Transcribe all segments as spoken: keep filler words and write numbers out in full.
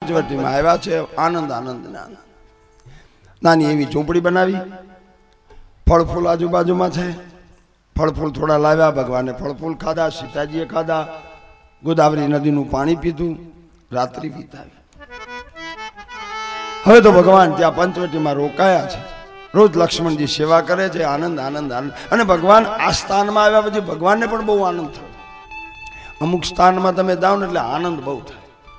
પંચવટીમાં આવ્યા છે આનંદ આનંદ આનંદ નાની એવી ઝૂંપડી બનાવી ફળ ફૂલ આજુબાજુમાં છે ફળ ફૂલ થોડા લાવ્યા ભગવાને ફળ ફૂલ ખાધા સીતાજીએ ખાધા ગોદાવરી નદીનું પાણી પીધું રાત્રિ વિતાવી હવે તો ભગવાન ત્યાં પંચવટીમાં રોકાયા છે રોજ લક્ષ્મણજી સેવા કરે છે આનંદ આનંદ આનંદ અને ભગવાન આ સ્થાનમાં આવ્યા પછી ભગવાનને પણ બહુ આનંદ થયો અમુક સ્થાનમાં તમે જાઓ ને એટલે આનંદ બહુ થાય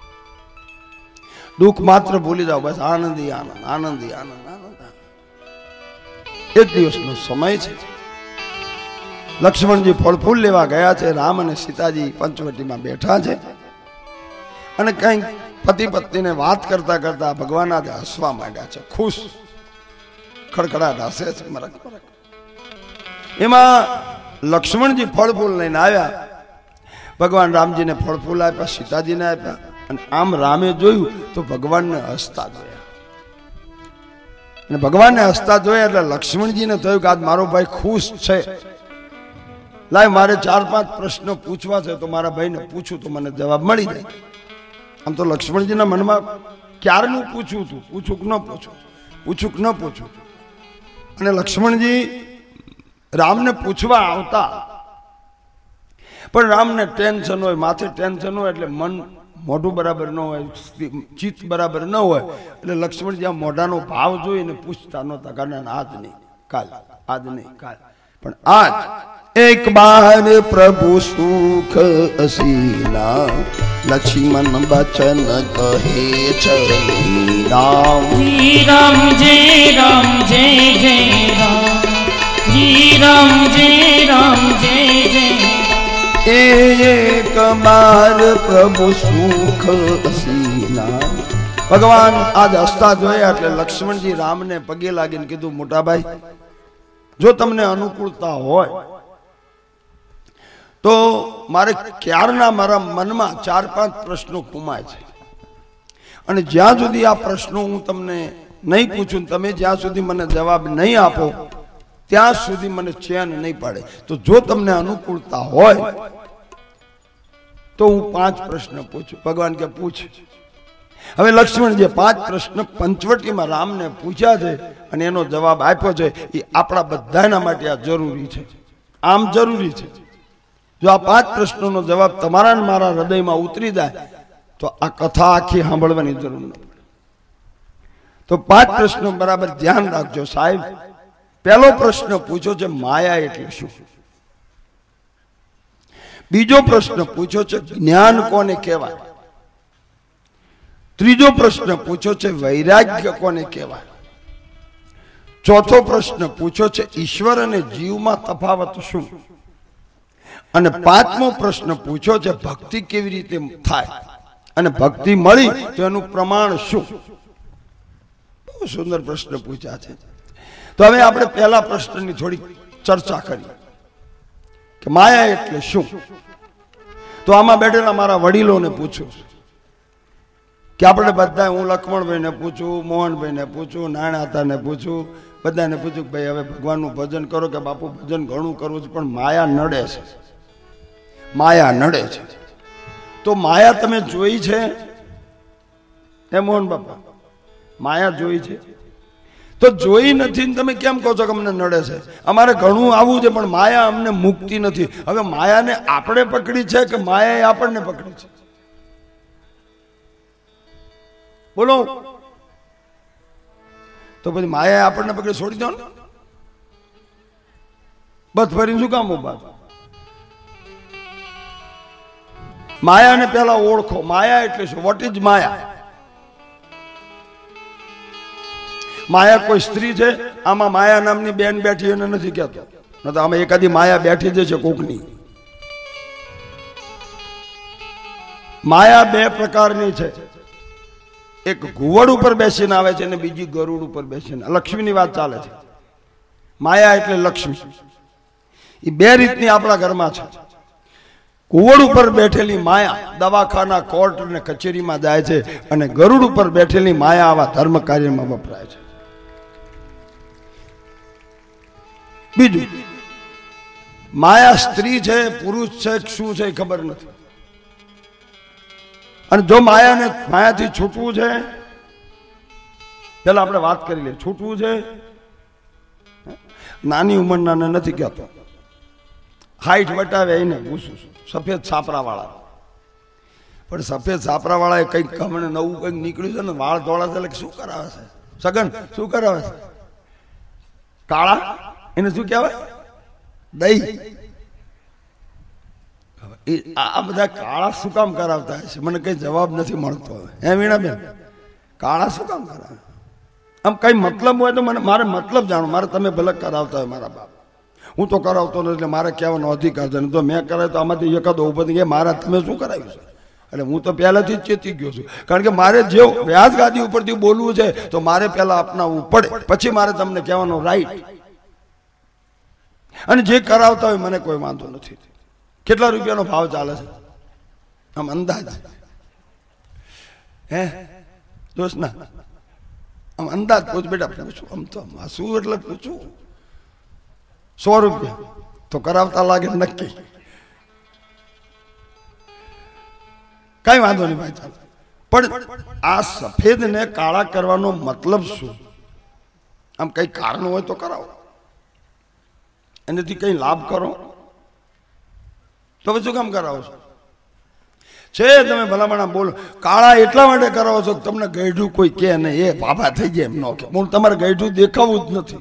દુઃખ માત્ર ભૂલી જાઓ બસ આનંદી આનંદ આનંદી આનંદ આનંદ એક દિવસનો સમય છે લક્ષ્મણજી ફળ ફૂલ લેવા ગયા છે રામ અને સીતાજી પંચવટીમાં બેઠા છે અને કઈ પતિ પત્નીને વાત કરતા કરતા ભગવાન આજે હસવા માંડ્યા છે ખુશ ખડખડાટ હસે છે મરક મરક એમાં લક્ષ્મણજી ફળ ફૂલ લઈને આવ્યા ભગવાન રામજીને ફળ ફૂલ આપ્યા સીતાજીને આપ્યા અને આમ રામે જોયું તો ભગવાનને હસતા જોયા અને ભગવાનને હસતા જોયા એટલે લક્ષ્મણજીને થયું કે આજ મારો ભાઈ ખુશ છે લાય મારે ચાર પાંચ પ્રશ્નો પૂછવા છે તો મારા ભાઈને પૂછું તો મને જવાબ મળી જાય આમ તો લક્ષ્મણજીના મનમાં ક્યારનું પૂછવું હતું પૂછું કે ન પૂછું પૂછું કે ન પૂછું અને લક્ષ્મણજી રામને પૂછવા આવતા પણ રામને ટેન્શન હોય માથે ટેન્શન હોય એટલે મન મોઢું બરાબર ન હોય ચિત્ત બરાબર ન હોય એટલે લક્ષ્મણજી આ મોઢાનો ભાવ જોઈને પૂછતા નહોતા કારણ આજ નહીં કાલ આજ નહીં કાલ પણ આજ એક બાર પ્રભુ સુખ અસીના લક્ષ્મણ બચન કહે ચલી રામ જી રામ જય રામ જય જય રામ જી રામ જય રામ જય જય એક બાર પ્રભુ સુખ અસીના ભગવાન આજ હસતા જોયા એટલે લક્ષ્મણજી રામને પગે લાગીને કીધું મોટાભાઈ જો તમને અનુકૂળતા હોય તો મારે ક્યારના મારા મનમાં ચાર પાંચ પ્રશ્નો ઘુમાય છે અને જ્યાં સુધી આ પ્રશ્નો હું તમને નહીં પૂછું તમે જ્યાં સુધી મને જવાબ નહીં આપો ત્યાં સુધી મને ચેન નહીં પડે તો જો તમને અનુકૂળતા હોય તો હું પાંચ પ્રશ્ન પૂછું ભગવાન કે પૂછ હવે લક્ષ્મણ જે પાંચ પ્રશ્ન પંચવટીમાં રામને પૂછ્યા છે અને એનો જવાબ આપ્યો છે એ આપણા બધાના માટે આ જરૂરી છે આમ જરૂરી છે જો આ પાંચ પ્રશ્નોનો જવાબ તમારા મારા હૃદયમાં ઉતરી જાય તો આ કથા આખી સાંભળવાની જરૂર ન પડે તો પાંચ પ્રશ્નો બરાબર ધ્યાન રાખજો સાહેબ પહેલો પ્રશ્ન પૂછ્યો છે માયા એટલે શું બીજો પ્રશ્ન પૂછ્યો છે જ્ઞાન કોને કહેવાય ત્રીજો પ્રશ્ન પૂછ્યો છે વૈરાગ્ય કોને કહેવાય ચોથો પ્રશ્ન પૂછ્યો છે ઈશ્વર અને જીવમાં તફાવત શું અને પાંચમો પ્રશ્ન પૂછ્યો છે ભક્તિ કેવી રીતે થાય અને ભક્તિ મળી તો એનું પ્રમાણ શું બહુ સુંદર પ્રશ્ન પૂછ્યા છે તો હવે આપણે પહેલા પ્રશ્નની થોડી ચર્ચા કરીએ કે માયા એટલે શું તો આમાં બેઠેલા મારા વડીલોને પૂછું કે આપણે બધા હું લક્ષ્મણભાઈને પૂછું મોહનભાઈને પૂછું નાણાતાને પૂછું બધાને પૂછું ભાઈ હવે ભગવાનનું ભજન કરો કે બાપુ ભજન ઘણું કરવું છે પણ માયા નડે છે માયા નડે છે તો માયા તમે જોઈ છે હે મોહન બાપા માયા જોઈ છે તો જોઈ નથી ને તમે કેમ કહો છો કે અમને નડે છે અમારે ઘણું આવવું છે પણ માયા અમને મુક્તિ નથી હવે માયાને આપણે પકડી છે કે માયાએ આપણને પકડી છે બોલો તો પછી માયાએ આપણને પકડી છોડી દો ને બસ ફરીને શું કામ ઉભા માયાને પહેલા ઓળખો માયા એટલે શું વોટ ઇઝ માયા માયા કોઈ સ્ત્રી છે આમાં માયા નામની બેન બેઠી એને નથી કહેતો ન તો આમાં એકાદી માયા બેઠી જ છે કોકની માયા બે પ્રકારની છે એક ઘુવડ ઉપર બેસીને આવે છે અને બીજી ગરુડ ઉપર બેસીને લક્ષ્મીની વાત ચાલે છે માયા એટલે લક્ષ્મી એ બે રીતની આપણા ઘરમાં છે ઘુવડ ઉપર બેઠેલી માયા દવાખાના કોર્ટ અને કચેરીમાં જાય છે અને ગરુડ ઉપર બેઠેલી માયા આવા ધર્મ કાર્યમાં વપરાય છે બીજું માયા સ્ત્રી છે પુરુષ છે શું છે ખબર નથી અને જો માયાને માયાથી છૂટવું છે, પેલા આપણે વાત કરી લઈએ, છૂટવું છે નાની ઉંમરના નથી કહેતો, હાઈટ વટાવે એને પૂછું છું, સફેદ છાપરા વાળા. પણ સફેદ છાપરા વાળા એ કંઈક હમણાં નવું કંઈક નીકળ્યું છે ને, વાળ ધોળા છે એટલે શું કરાવે છે? સગન શું કરાવે છે? કાળા, એને શું કહેવાય? દહીં. આ બધા કાળા શું કામ કરાવતા હશે? મને કઈ જવાબ નથી મળતો. હે વીણાબેન, કાળા શું કામ કરાવે? આમ કઈ મતલબ હોય તો મને, મારે મતલબ જાણો. મારે તમે ભલે કરાવતા હોય મારા બાપ, હું તો કરાવતો નથી એટલે મારે કહેવાનો અધિકાર છે. તો મેં કરાવ્યું તો આમાંથી એકાદો ઉભો થઈ ગયા, મારા તમે શું કરાવ્યું છે? એટલે હું તો પહેલાથી જ ચેતી ગયો છું, કારણ કે મારે જે વ્યાસ ગાદી ઉપરથી બોલવું છે તો મારે પહેલા અપનાવવું પડે, પછી મારે તમને કહેવાનો રાઈટ. અને જે કરાવતા હોય મને કોઈ વાંધો નથી. કેટલા રૂપિયાનો ભાવ ચાલે છે આમ અંદાજ? હે દોસ્ત ના, આમ અંદાજ પૂછ બેટા, પૂછું આમ તો શું એટલે પૂછું. સો રૂપિયા તો કરાવતા લાગે નક્કી. કઈ વાંધો નહીં ભાઈ, ચાલો. પણ આ સફેદ ને કાળા કરવાનો મતલબ શું? આમ કઈ કારણ હોય તો કરાવો, એનાથી કઈ લાભ કરો, તો પછી શું કામ કરાવો છો? છે તમે ભલામણા બોલો, કાળા એટલા માટે કરાવો છો કે તમને ગઈઢું કોઈ કે નહીં, એ બાબા થઈ જાય એમ ન કે. હું તમારે ગઈઢું દેખાવું જ નથી.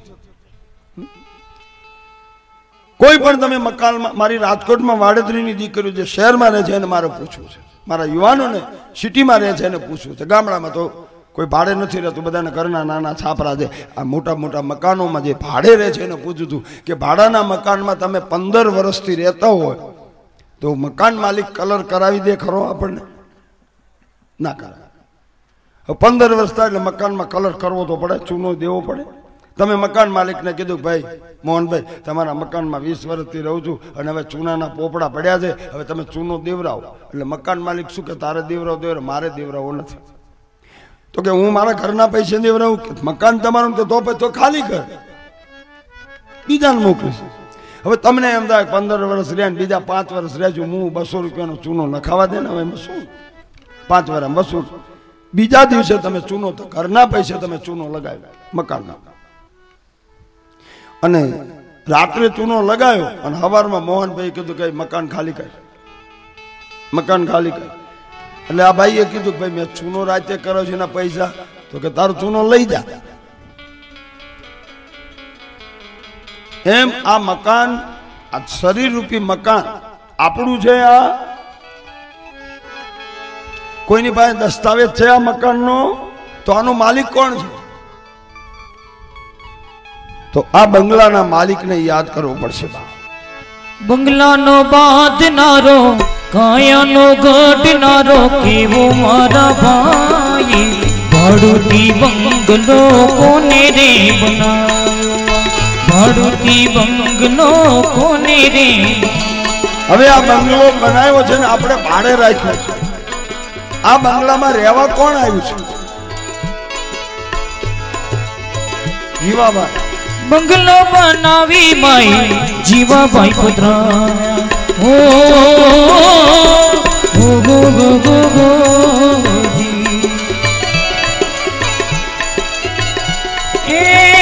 કોઈ પણ તમે મકાનમાં, મારી રાજકોટમાં વાડેદરીની દીકરીઓ જે શહેરમાં રહે છે એને મારે પૂછવું છે, મારા યુવાનોને સિટીમાં રહે છે એને પૂછવું છે. ગામડામાં તો કોઈ ભાડે નથી રહેતું, બધાને ઘરના નાના છાપરા છે. આ મોટા મોટા મકાનોમાં જે ભાડે રહે છે એને પૂછ્યું હતું કે ભાડાના મકાનમાં તમે પંદર વર્ષથી રહેતા હોય તો મકાન માલિક કલર કરાવી દે ખરો? આપણને ના કરાવે. પંદર વર્ષ થાય એટલે મકાનમાં કલર કરવો તો પડે, ચૂનો દેવો પડે. તમે મકાન માલિકને કીધું કે ભાઈ મોહનભાઈ, તમારા મકાનમાં વીસ વર્ષથી રહું છું અને હવે ચૂનાના પોપડા પડ્યા છે, હવે તમે ચૂનો દેવરાવો. એટલે મકાન માલિક શું કે તારે દેવરાવ દેવરાવ, મારે દેવરાવો નથી. તો કે હું મારા ઘરના પૈસે દેવરાવું? મકાન તમારું તો પછી તો ખાલી કર, બીજાને મોકલીશ. હવે તમને એમ થાય પંદર વર્ષ રહ્યા ને બીજા પાંચ વર્ષ રહેજો, હું બસો રૂપિયાનો ચૂનો લખાવા દે ને, હવે એમાં શું? પાંચ વર્ષ વસૂલ, બીજા દિવસે તમે ચૂનો, તો ઘરના પૈસે તમે ચૂનો લગાવ્યો મકાનમાં, અને રાત્રે ચૂનો લગાવ્યો અને સવારમાં મોહનભાઈ કીધું કે મકાન ખાલી કર, મકાન ખાલી કર. એટલે આ ભાઈએ કીધું કે ભાઈ મેં ચૂનો રાતે કર્યો છે એના પૈસા, તો કે તારો ચૂનો લઈ જા. એમ આ મકાન, આ શરીર રૂપી મકાન આપણું છે. આ કોઈની પાસે દસ્તાવેજ છે આ મકાનનો? તો આનો માલિક કોણ છે? તો આ બંગલાના માલિકને યાદ કરવો પડશે. બંગલાનો બાંધનારો, કાયાનો ઘડનારો, કેવો મારા ભાઈ, ભાડુતી બંગલો કોને રે બનાવ્યો, ભાડુતી બંગલો કોને રે. હવે આ બંગલો બનાવ્યો છે ને આપણે ભાડે રાખ્યો છે. આ બંગલામાં રહેવા કોણ આવ્યું છે? જીવાભાઈ. બંગલો બનાવી માઈ જીવાભાઈ પુત્રા. ઓ ગો ગો ગો ગો જી. એ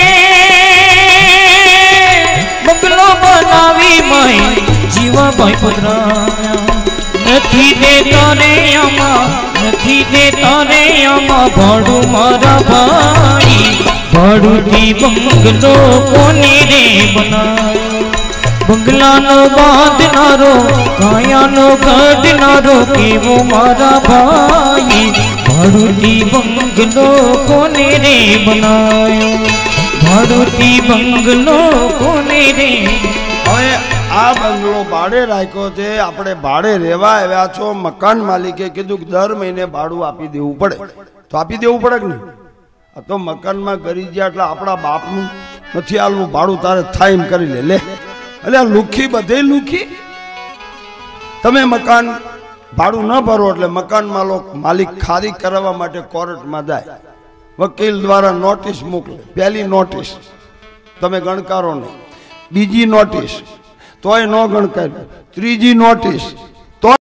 બંગલો બનાવી માઈ જીવાભાઈ પુત્રા. નથી દેતા રે આમાં, નથી દેતા રે આમાં ભાડું મારા ભાઈ, ભાડુતી બંગલો કોને રે બનાવ્યો, બંગલાનો બાંધનારો, કાયાનો ઘડનારો, કેવો મારા ભાઈ, ભાડુતી બંગલો કોને રે બનાવ્યો, ભાડુતી બંગલો કોને રે. હવે આ બંગલો ભાડે રાખ્યો છે, આપણે ભાડે રહેવા આવ્યા છો. મકાન માલિકે કીધું કે દર મહિને ભાડું આપી દેવું પડે, તો આપી દેવું પડે કે નહીં? આ તો મકાનમાં કરી ગયા એટલે આપણા બાપનું નથી આલવું ભાડું, તારે થાય એમ કરી લે લે. એટલે આ લુખી, બધે લુખી. તમે મકાન ભાડું ન ભરો એટલે મકાન માલિક ખાલી કરાવવા માટે કોર્ટમાં જાય, વકીલ દ્વારા નોટિસ મોકલે. પહેલી નોટિસ તમે ગણકારો નહીં, બીજી નોટિસ તોય ન ગણકાર્યું, ત્રીજી નોટિસ